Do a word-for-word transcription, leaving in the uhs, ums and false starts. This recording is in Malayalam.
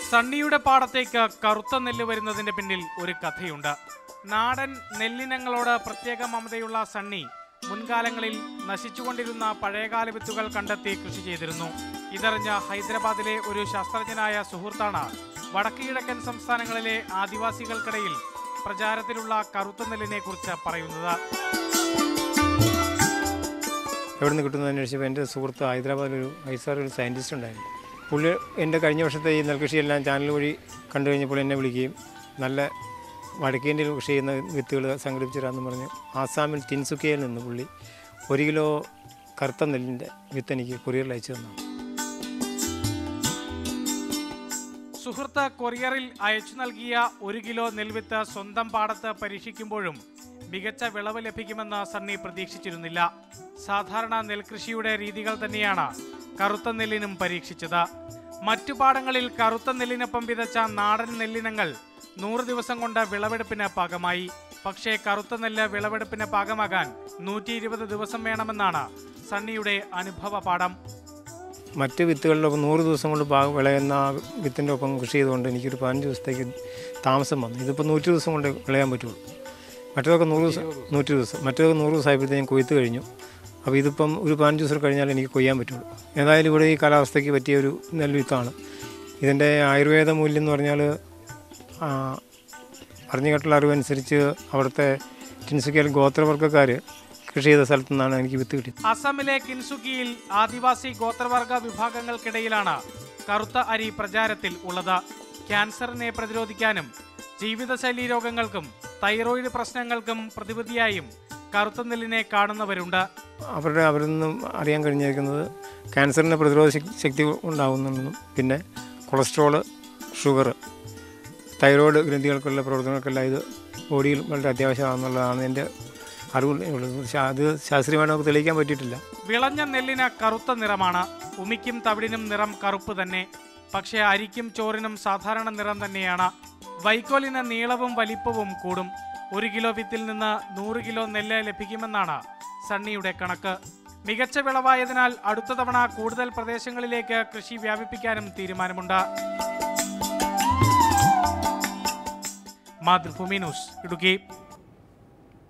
സണ്ണിയുടെ പാടത്തേക്ക് കറുത്ത നെല്ല് വരുന്നതിന്റെ പിന്നിൽ ഒരു കഥയുണ്ട്. നാടൻ നെല്ലിനങ്ങളോട് പ്രത്യേക മമതയുള്ള സണ്ണി മുൻകാലങ്ങളിൽ നശിച്ചുകൊണ്ടിരുന്ന പഴയകാല വിത്തുകൾ കണ്ടെത്തി കൃഷി ചെയ്തിരുന്നു. ഇതറിഞ്ഞ ഹൈദരാബാദിലെ ഒരു ശാസ്ത്രജ്ഞനായ സുഹൃത്താണ് വടക്ക് കിഴക്കൻ സംസ്ഥാനങ്ങളിലെ ആദിവാസികൾക്കിടയിൽ പ്രചാരത്തിലുള്ള കറുത്ത നെല്ലിനെ കുറിച്ച് പറയുന്നത്. എവിടെ നിന്ന് കിട്ടുന്നത് അന്വേഷിച്ചപ്പോൾ എൻ്റെ സുഹൃത്ത് ഹൈദരാബാദിലൊരു ഐസാർ ഒരു സയൻറ്റിസ്റ്റ് ഉണ്ടായിരുന്നു. പുള്ളി എൻ്റെ കഴിഞ്ഞ വർഷത്തെ ഈ നെൽകൃഷിയെല്ലാം ചാനൽ വഴി കണ്ടു കഴിഞ്ഞപ്പോൾ എന്നെ വിളിക്കുകയും നല്ല വടക്കേന്ത്യയിൽ കൃഷി ചെയ്യുന്ന വിത്തുകൾ സംഘടിപ്പിച്ചു തരാമെന്ന് പറഞ്ഞു. ആസാമിൽ ടിൻസുക്കിയയിൽ നിന്ന് പുള്ളി ഒരു കിലോ കറുത്ത നെല്ലിൻ്റെ വിത്ത് എനിക്ക് കൊറിയറിൽ അയച്ചു തന്നു. സുഹൃത്ത് കൊറിയറിൽ അയച്ചു നൽകിയ ഒരു കിലോ നെൽവിത്ത് സ്വന്തം പാടത്ത് പരീക്ഷിക്കുമ്പോഴും മികച്ച വിളവ് ലഭിക്കുമെന്ന് സണ്ണി പ്രതീക്ഷിച്ചിരുന്നില്ല. സാധാരണ നെൽകൃഷിയുടെ രീതികൾ തന്നെയാണ് കറുത്ത നെല്ലിനും പരീക്ഷിച്ചത്. മറ്റു പാടങ്ങളിൽ കറുത്ത നെല്ലിനൊപ്പം വിതച്ച നാടൻ നെല്ലിനങ്ങൾ നൂറ് ദിവസം കൊണ്ട് വിളവെടുപ്പിന് പാകമായി. പക്ഷേ കറുത്ത നെല്ല് വിളവെടുപ്പിന് പാകമാകാൻ നൂറ്റി ഇരുപത് ദിവസം വേണമെന്നാണ് സണ്ണിയുടെ അനുഭവ പാഠം. മറ്റ് വിത്തുകളിലൊപ്പം നൂറ് ദിവസം കൊണ്ട് പാകം വിളയുന്ന വിത്തിൻ്റെ ഒപ്പം കൃഷി ചെയ്തുകൊണ്ട് എനിക്കൊരു പതിനഞ്ച് ദിവസത്തേക്ക് താമസം വന്നു. ഇതിപ്പോൾ നൂറ്റി ദിവസം കൊണ്ട് വിളയാൻ പറ്റുള്ളൂ. മറ്റേതൊക്കെ നൂറ് ദിവസം നൂറ്റി ദിവസം മറ്റേതൊക്കെ നൂറ് ദിവസമായപ്പോഴത്തേക്കും കൊയ്ത്ത് കഴിഞ്ഞു. അപ്പോൾ ഇതിപ്പം ഒരു പതിനഞ്ച് ദിവസം കഴിഞ്ഞാൽ എനിക്ക് കൊയ്യാൻ പറ്റുള്ളൂ. ഏതായാലും ഇവിടെ ഈ കാലാവസ്ഥയ്ക്ക് പറ്റിയ ഒരു നെൽവിത്താണ്. ഇതിൻ്റെ ആയുർവേദ മൂല്യം എന്ന് പറഞ്ഞാൽ പറഞ്ഞു കേട്ടുള്ള അറിവനുസരിച്ച് അവിടുത്തെ ടിൻസുക്കിയൽ ഗോത്രവർഗ്ഗക്കാർ കൃഷി ചെയ്ത സ്ഥലത്തു നിന്നാണ് എനിക്ക് വിത്ത് കിട്ടിയത്. അസമിലെ കിൻസുക്കിയിൽ ആദിവാസി ഗോത്രവർഗ വിഭാഗങ്ങൾക്കിടയിലാണ് കറുത്ത അരി പ്രചാരത്തിൽ ഉള്ളത്. ക്യാൻസറിനെ പ്രതിരോധിക്കാനും ജീവിതശൈലീ രോഗങ്ങൾക്കും തൈറോയിഡ് പ്രശ്നങ്ങൾക്കും പ്രതിവിധിയായും കറുത്ത നെല്ലിനെ കാണുന്നവരുണ്ട്. അവരുടെ അവരിൽ നിന്നും അറിയാൻ കഴിഞ്ഞിരിക്കുന്നത് ക്യാൻസറിന് പ്രതിരോധ ശക്തി ഉണ്ടാകുന്നെന്നും പിന്നെ കൊളസ്ട്രോള്, ഷുഗർ, തൈറോയ്ഡ് ഗ്രന്ഥികൾക്കുള്ള പ്രവർത്തനങ്ങൾക്കെല്ലാം ഇത് ബോഡിയിൽ വളരെ അത്യാവശ്യമാണെന്നുള്ളതാണ് എൻ്റെ അറിവുള്ളത്. അത് ശാസ്ത്രീയമായി നമുക്ക് തെളിയിക്കാൻ പറ്റിയിട്ടില്ല. വിളഞ്ഞ നെല്ലിന് കറുത്ത നിറമാണ്. ഉമിക്കും തവിടിനും നിറം കറുപ്പ് തന്നെ. പക്ഷേ അരിക്കും ചോറിനും സാധാരണ നിറം തന്നെയാണ്. വൈക്കോലിന് നീളവും വലിപ്പവും കൂടും. ഒരു കിലോ വിത്തിൽ നിന്ന് നൂറ് കിലോ നെല്ല് ലഭിക്കുമെന്നാണ് സണ്ണിയുടെ കണക്ക്. മികച്ച വിളവായതിനാൽ അടുത്ത തവണ കൂടുതൽ പ്രദേശങ്ങളിലേക്ക് കൃഷി വ്യാപിപ്പിക്കാനും തീരുമാനമുണ്ട്. മാതൃഭൂമി ന്യൂസ്, ഇടുക്കി.